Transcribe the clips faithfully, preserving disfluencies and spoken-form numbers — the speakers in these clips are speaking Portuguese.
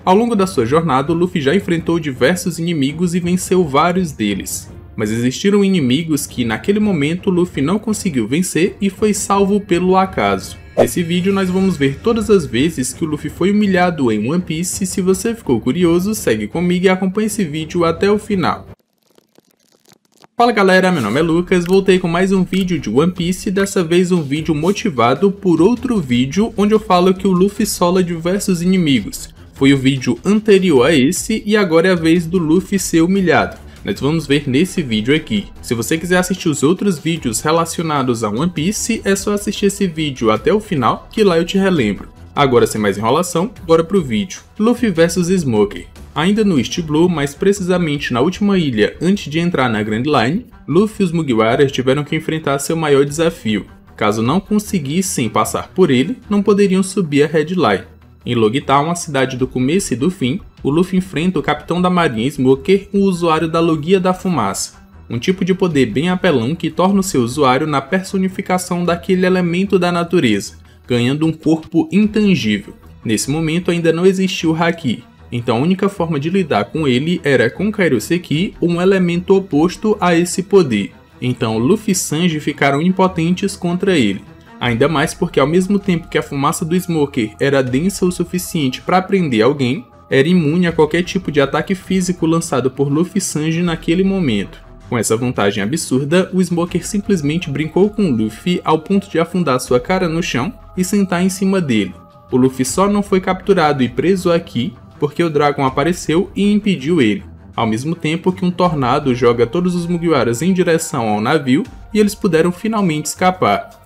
Ao longo da sua jornada, o Luffy já enfrentou diversos inimigos e venceu vários deles. Mas existiram inimigos que naquele momento o Luffy não conseguiu vencer e foi salvo pelo acaso. Nesse vídeo nós vamos ver todas as vezes que o Luffy foi humilhado em One Piece. Se você ficou curioso, segue comigo e acompanhe esse vídeo até o final. Fala galera, meu nome é Lucas, voltei com mais um vídeo de One Piece, dessa vez um vídeo motivado por outro vídeo onde eu falo que o Luffy sola diversos inimigos. Foi o vídeo anterior a esse e agora é a vez do Luffy ser humilhado. Nós vamos ver nesse vídeo aqui. Se você quiser assistir os outros vídeos relacionados a One Piece, é só assistir esse vídeo até o final, que lá eu te relembro. Agora sem mais enrolação, bora pro vídeo. Luffy versus Smoker. Ainda no East Blue, mais precisamente na última ilha antes de entrar na Grand Line, Luffy e os Mugiwaras tiveram que enfrentar seu maior desafio. Caso não conseguissem passar por ele, não poderiam subir a Red Line. Em Logtown, a cidade do começo e do fim, o Luffy enfrenta o capitão da marinha Smoker, o usuário da Logia da Fumaça, um tipo de poder bem apelão que torna o seu usuário na personificação daquele elemento da natureza, ganhando um corpo intangível. Nesse momento ainda não existia o Haki, então a única forma de lidar com ele era com Kairoseki, um elemento oposto a esse poder. Então Luffy e Sanji ficaram impotentes contra ele. Ainda mais porque ao mesmo tempo que a fumaça do Smoker era densa o suficiente para prender alguém, era imune a qualquer tipo de ataque físico lançado por Luffy e Sanji naquele momento. Com essa vantagem absurda, o Smoker simplesmente brincou com Luffy ao ponto de afundar sua cara no chão e sentar em cima dele. O Luffy só não foi capturado e preso aqui porque o Dragon apareceu e impediu ele, ao mesmo tempo que um tornado joga todos os Mugiwaras em direção ao navio e eles puderam finalmente escapar.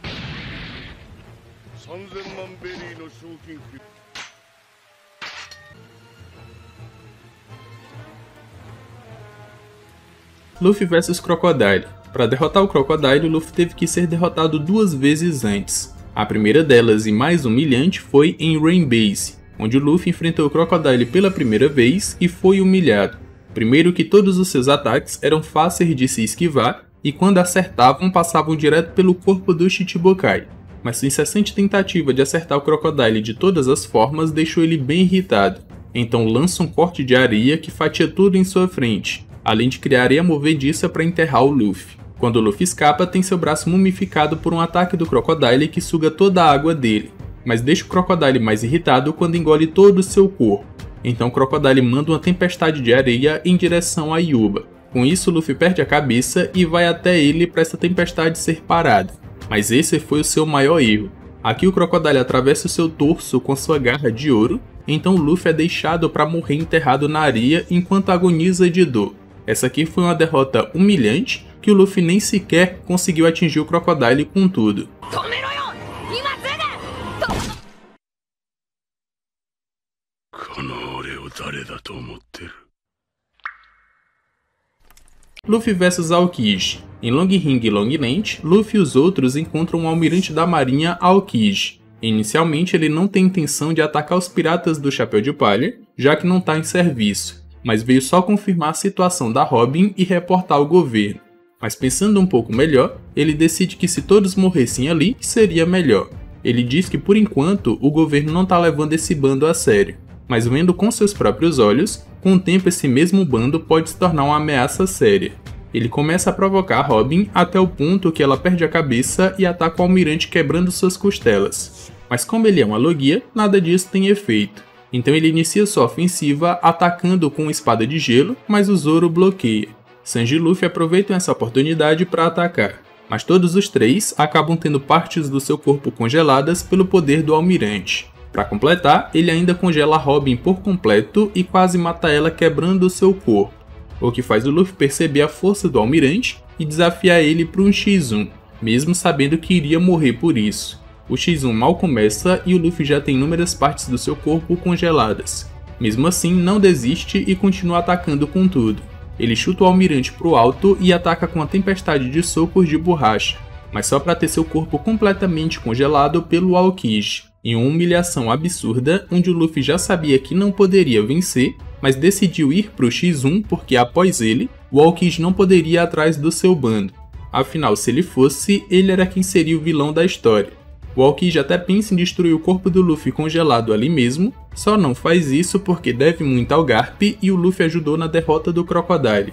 Luffy versus Crocodile. Para derrotar o Crocodile, Luffy teve que ser derrotado duas vezes antes. A primeira delas e mais humilhante foi em Rain Base, onde o Luffy enfrentou o Crocodile pela primeira vez e foi humilhado. Primeiro que todos os seus ataques eram fáceis de se esquivar e quando acertavam passavam direto pelo corpo do Chichibukai, mas sua incessante tentativa de acertar o Crocodile de todas as formas deixou ele bem irritado. Então lança um corte de areia que fatia tudo em sua frente, além de criar areia movediça para enterrar o Luffy. Quando o Luffy escapa, tem seu braço mumificado por um ataque do Crocodile que suga toda a água dele, mas deixa o Crocodile mais irritado quando engole todo o seu corpo. Então o Crocodile manda uma tempestade de areia em direção a Yuba. Com isso, Luffy perde a cabeça e vai até ele para essa tempestade ser parada. Mas esse foi o seu maior erro. Aqui o Crocodile atravessa o seu torso com sua garra de ouro, então Luffy é deixado para morrer enterrado na areia enquanto agoniza de dor. Essa aqui foi uma derrota humilhante que o Luffy nem sequer conseguiu atingir o Crocodile com tudo. Luffy versus Aokiji. Em Long Ring e Long Lance, Luffy e os outros encontram um almirante da marinha, Aokiji. Inicialmente ele não tem intenção de atacar os piratas do Chapéu de Palha, já que não está em serviço, mas veio só confirmar a situação da Robin e reportar ao governo. Mas pensando um pouco melhor, ele decide que se todos morressem ali, seria melhor. Ele diz que por enquanto o governo não está levando esse bando a sério, mas vendo com seus próprios olhos, com o tempo esse mesmo bando pode se tornar uma ameaça séria. Ele começa a provocar a Robin até o ponto que ela perde a cabeça e ataca o almirante quebrando suas costelas. Mas como ele é uma Logia, nada disso tem efeito. Então ele inicia sua ofensiva atacando com uma espada de gelo, mas o Zoro bloqueia. Sanji e Luffy aproveitam essa oportunidade para atacar, mas todos os três acabam tendo partes do seu corpo congeladas pelo poder do almirante. Para completar, ele ainda congela a Robin por completo e quase mata ela quebrando o seu corpo, o que faz o Luffy perceber a força do almirante e desafiar ele para um xis um, mesmo sabendo que iria morrer por isso. O xis um mal começa e o Luffy já tem inúmeras partes do seu corpo congeladas. Mesmo assim, não desiste e continua atacando com tudo. Ele chuta o almirante pro alto e ataca com uma tempestade de socos de borracha, mas só para ter seu corpo completamente congelado pelo Aokiji, em uma humilhação absurda onde o Luffy já sabia que não poderia vencer, mas decidiu ir pro xis um porque após ele, o Aokiji não poderia ir atrás do seu bando. Afinal, se ele fosse, ele era quem seria o vilão da história. O Aokiji até pensa em destruir o corpo do Luffy congelado ali mesmo, só não faz isso porque deve muito ao Garp e o Luffy ajudou na derrota do Crocodile.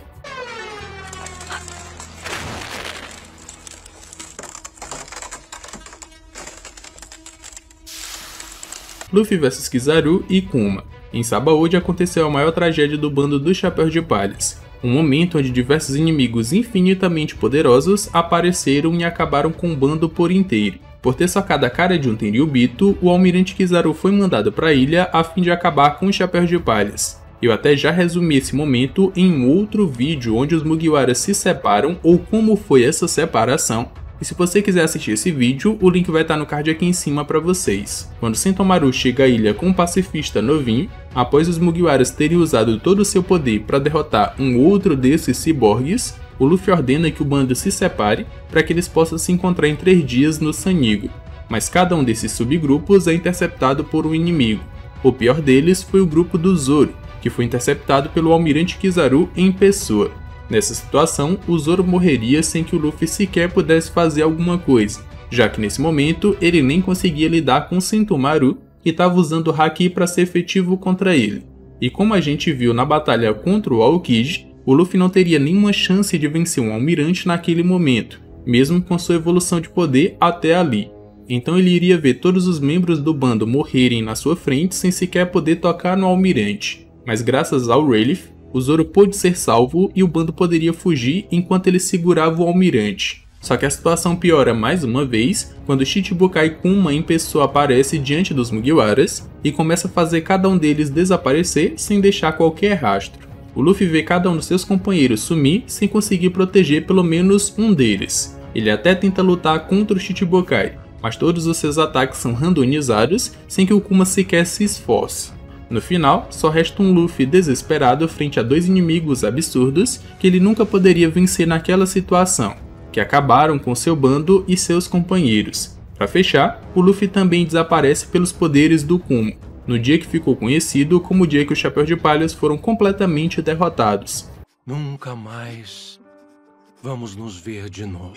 Luffy versus Kizaru e Kuma. Em Sabaody aconteceu a maior tragédia do bando dos Chapéus de Palhas, um momento onde diversos inimigos infinitamente poderosos apareceram e acabaram com o bando por inteiro. Por ter socado a cara de um Tenryubito, o almirante Kizaru foi mandado para a ilha a fim de acabar com os Chapéus de Palhas. Eu até já resumi esse momento em um outro vídeo onde os Mugiwaras se separam ou como foi essa separação. E se você quiser assistir esse vídeo, o link vai estar no card aqui em cima para vocês. Quando Sentomaru chega à ilha com um pacifista novinho, após os Mugiwaras terem usado todo o seu poder para derrotar um outro desses ciborgues, o Luffy ordena que o bando se separe para que eles possam se encontrar em três dias no Sanigo. Mas cada um desses subgrupos é interceptado por um inimigo. O pior deles foi o grupo do Zoro, que foi interceptado pelo almirante Kizaru em pessoa. Nessa situação, o Zoro morreria sem que o Luffy sequer pudesse fazer alguma coisa, já que nesse momento ele nem conseguia lidar com Sentomaru e estava usando o Haki para ser efetivo contra ele. E como a gente viu na batalha contra o Aokiji, o Luffy não teria nenhuma chance de vencer um almirante naquele momento, mesmo com sua evolução de poder até ali. Então ele iria ver todos os membros do bando morrerem na sua frente sem sequer poder tocar no almirante. Mas graças ao Rayleigh, o Zoro pôde ser salvo e o bando poderia fugir enquanto ele segurava o almirante. Só que a situação piora mais uma vez quando Shichibukai Kuma em pessoa aparece diante dos Mugiwaras e começa a fazer cada um deles desaparecer sem deixar qualquer rastro. O Luffy vê cada um dos seus companheiros sumir sem conseguir proteger pelo menos um deles. Ele até tenta lutar contra o Shichibukai, mas todos os seus ataques são randomizados sem que o Kuma sequer se esforce. No final, só resta um Luffy desesperado frente a dois inimigos absurdos que ele nunca poderia vencer naquela situação, que acabaram com seu bando e seus companheiros. Para fechar, o Luffy também desaparece pelos poderes do Kuma, no dia que ficou conhecido como o dia que os Chapéus de Palhas foram completamente derrotados. Nunca mais vamos nos ver de novo.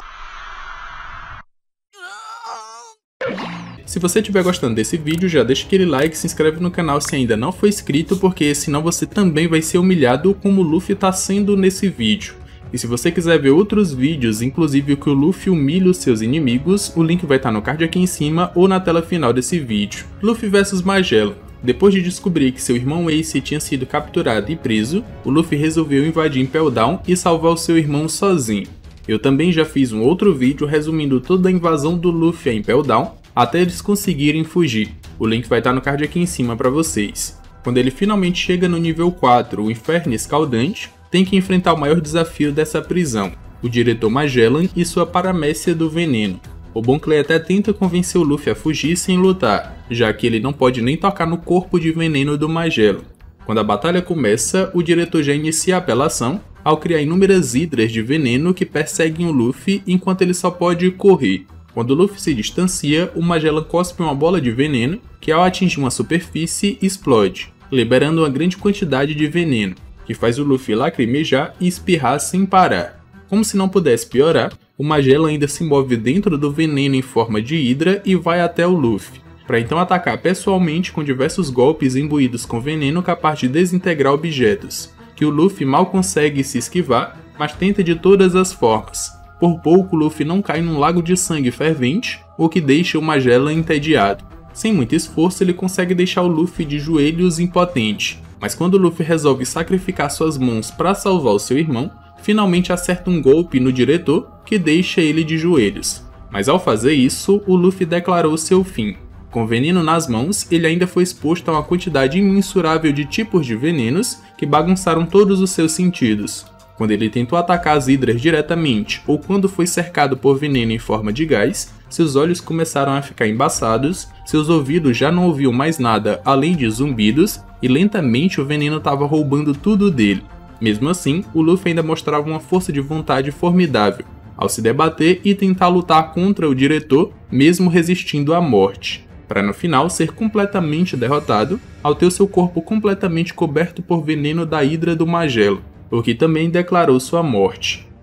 Se você estiver gostando desse vídeo, já deixa aquele like e se inscreve no canal se ainda não for inscrito, porque senão você também vai ser humilhado como o Luffy está sendo nesse vídeo. E se você quiser ver outros vídeos, inclusive o que o Luffy humilha os seus inimigos, o link vai estar no card aqui em cima ou na tela final desse vídeo. Luffy versus Magellan. Depois de descobrir que seu irmão Ace tinha sido capturado e preso, o Luffy resolveu invadir Impel Down e salvar o seu irmão sozinho. Eu também já fiz um outro vídeo resumindo toda a invasão do Luffy a Impel Down, até eles conseguirem fugir. O link vai estar no card aqui em cima para vocês. Quando ele finalmente chega no nível quatro, o Inferno Escaldante, tem que enfrentar o maior desafio dessa prisão, o diretor Magellan e sua paramécia do veneno. O Bon Clay até tenta convencer o Luffy a fugir sem lutar, já que ele não pode nem tocar no corpo de veneno do Magellan. Quando a batalha começa, o diretor já inicia a apelação ao criar inúmeras hidras de veneno que perseguem o Luffy enquanto ele só pode correr. Quando o Luffy se distancia, o Magellan cospe uma bola de veneno que, ao atingir uma superfície, explode, liberando uma grande quantidade de veneno, que faz o Luffy lacrimejar e espirrar sem parar. Como se não pudesse piorar, o Magellan ainda se move dentro do veneno em forma de hidra e vai até o Luffy, para então atacar pessoalmente com diversos golpes imbuídos com veneno capaz de desintegrar objetos, que o Luffy mal consegue se esquivar, mas tenta de todas as formas. Por pouco, o Luffy não cai num lago de sangue fervente, o que deixa o Magellan entediado. Sem muito esforço, ele consegue deixar o Luffy de joelhos impotente, mas quando o Luffy resolve sacrificar suas mãos para salvar o seu irmão, finalmente acerta um golpe no diretor que deixa ele de joelhos. Mas ao fazer isso, o Luffy declarou seu fim. Com veneno nas mãos, ele ainda foi exposto a uma quantidade imensurável de tipos de venenos que bagunçaram todos os seus sentidos. Quando ele tentou atacar as hidras diretamente ou quando foi cercado por veneno em forma de gás, seus olhos começaram a ficar embaçados, seus ouvidos já não ouviam mais nada além de zumbidos e lentamente o veneno estava roubando tudo dele. Mesmo assim, o Luffy ainda mostrava uma força de vontade formidável, ao se debater e tentar lutar contra o diretor, mesmo resistindo à morte, para no final ser completamente derrotado ao ter seu corpo completamente coberto por veneno da hidra do Magellan, o que também declarou sua morte.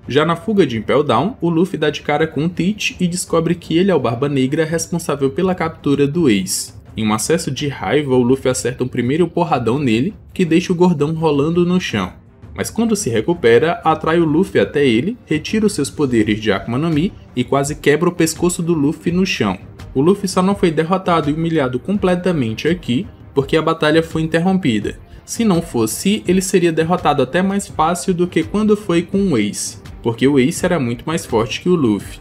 Já na fuga de Impel Down, o Luffy dá de cara com o Teach e descobre que ele é o Barba Negra responsável pela captura do Ace. Em um acesso de raiva, o Luffy acerta um primeiro porradão nele, que deixa o gordão rolando no chão. Mas quando se recupera, atrai o Luffy até ele, retira os seus poderes de Akuma no Mi e quase quebra o pescoço do Luffy no chão. O Luffy só não foi derrotado e humilhado completamente aqui, porque a batalha foi interrompida. Se não fosse, ele seria derrotado até mais fácil do que quando foi com o Ace, porque o Ace era muito mais forte que o Luffy.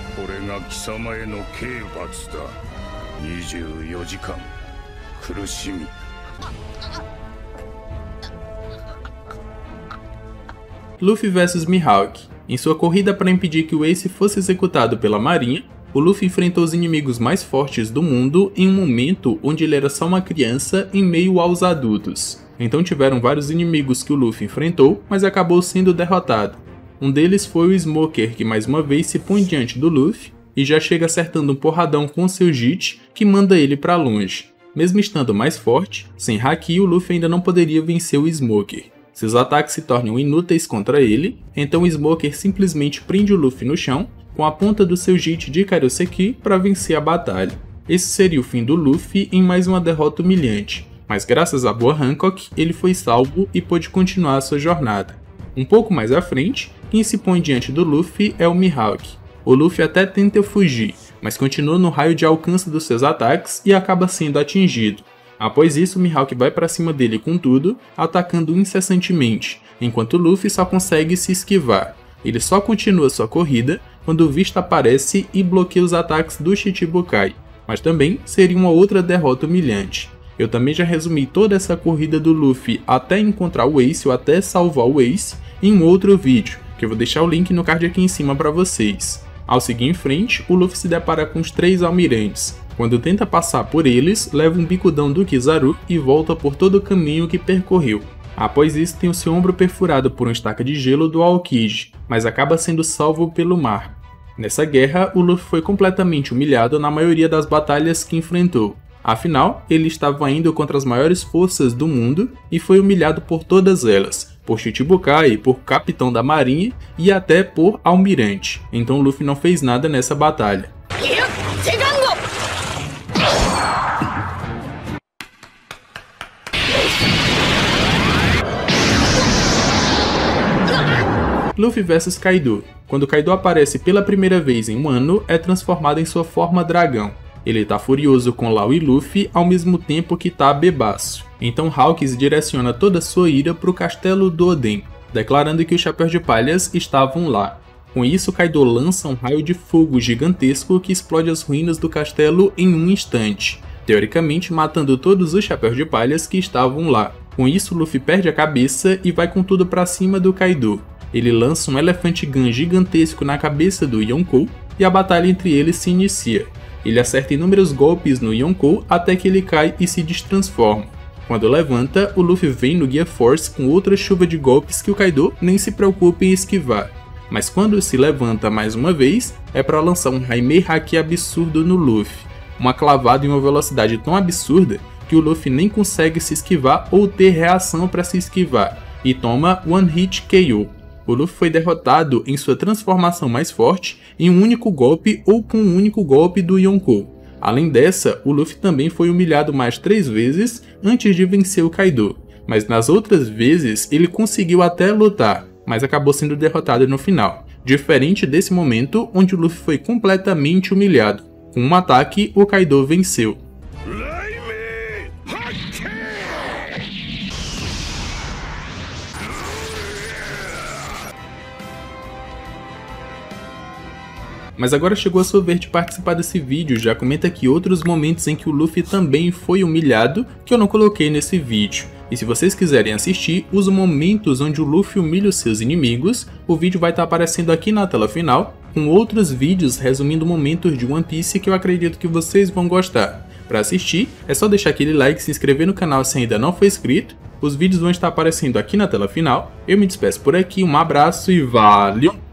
Luffy versus Mihawk. Em sua corrida para impedir que o Ace fosse executado pela marinha, o Luffy enfrentou os inimigos mais fortes do mundo em um momento onde ele era só uma criança em meio aos adultos. Então tiveram vários inimigos que o Luffy enfrentou, mas acabou sendo derrotado. Um deles foi o Smoker, que mais uma vez se põe diante do Luffy e já chega acertando um porradão com seu Jit, que manda ele para longe. Mesmo estando mais forte, sem Haki, o Luffy ainda não poderia vencer o Smoker. Seus ataques se tornam inúteis contra ele, então o Smoker simplesmente prende o Luffy no chão com a ponta do seu Jit de Kairoseki para vencer a batalha. Esse seria o fim do Luffy em mais uma derrota humilhante, mas graças a Boa Hancock ele foi salvo e pôde continuar sua jornada. Um pouco mais à frente, quem se põe diante do Luffy é o Mihawk. O Luffy até tenta fugir, mas continua no raio de alcance dos seus ataques e acaba sendo atingido. Após isso, o Mihawk vai para cima dele com tudo, atacando incessantemente, enquanto o Luffy só consegue se esquivar. Ele só continua sua corrida quando o Vista aparece e bloqueia os ataques do Shichibukai, mas também seria uma outra derrota humilhante. Eu também já resumi toda essa corrida do Luffy até encontrar o Ace ou até salvar o Ace em um outro vídeo, que eu vou deixar o link no card aqui em cima para vocês. Ao seguir em frente, o Luffy se depara com os três almirantes. Quando tenta passar por eles, leva um bicudão do Kizaru e volta por todo o caminho que percorreu. Após isso, tem o seu ombro perfurado por uma estaca de gelo do Aokiji, mas acaba sendo salvo pelo mar. Nessa guerra, o Luffy foi completamente humilhado na maioria das batalhas que enfrentou. Afinal, ele estava indo contra as maiores forças do mundo e foi humilhado por todas elas, por Shichibukai, por Capitão da Marinha e até por Almirante. Então Luffy não fez nada nessa batalha. Luffy versus Kaido. Quando Kaido aparece pela primeira vez em um ano, é transformado em sua forma dragão. Ele tá furioso com Law e Luffy ao mesmo tempo que tá bebaço. Então Hawks direciona toda sua ira pro castelo do Oden, declarando que os Chapéus de Palhas estavam lá. Com isso, Kaido lança um raio de fogo gigantesco que explode as ruínas do castelo em um instante, teoricamente matando todos os Chapéus de Palhas que estavam lá. Com isso, Luffy perde a cabeça e vai com tudo pra cima do Kaido. Ele lança um Elephant Gun gigantesco na cabeça do Yonkou e a batalha entre eles se inicia. Ele acerta inúmeros golpes no Yonkou até que ele cai e se destransforma. Quando levanta, o Luffy vem no Gear Force com outra chuva de golpes que o Kaido nem se preocupa em esquivar. Mas quando se levanta mais uma vez, é para lançar um Haimei Haki absurdo no Luffy. Uma clavada em uma velocidade tão absurda que o Luffy nem consegue se esquivar ou ter reação para se esquivar, e toma One Hit K O. O Luffy foi derrotado em sua transformação mais forte em um único golpe ou com um único golpe do Yonkou. Além dessa, o Luffy também foi humilhado mais três vezes antes de vencer o Kaido, mas nas outras vezes ele conseguiu até lutar, mas acabou sendo derrotado no final, diferente desse momento onde o Luffy foi completamente humilhado. Com um ataque, o Kaido venceu. Mas agora chegou a sua vez de participar desse vídeo, já comenta aqui outros momentos em que o Luffy também foi humilhado que eu não coloquei nesse vídeo. E se vocês quiserem assistir os momentos onde o Luffy humilha os seus inimigos, o vídeo vai estar aparecendo aqui na tela final, com outros vídeos resumindo momentos de One Piece que eu acredito que vocês vão gostar. Para assistir, é só deixar aquele like, se inscrever no canal se ainda não for inscrito, os vídeos vão estar aparecendo aqui na tela final. Eu me despeço por aqui, um abraço e valeu!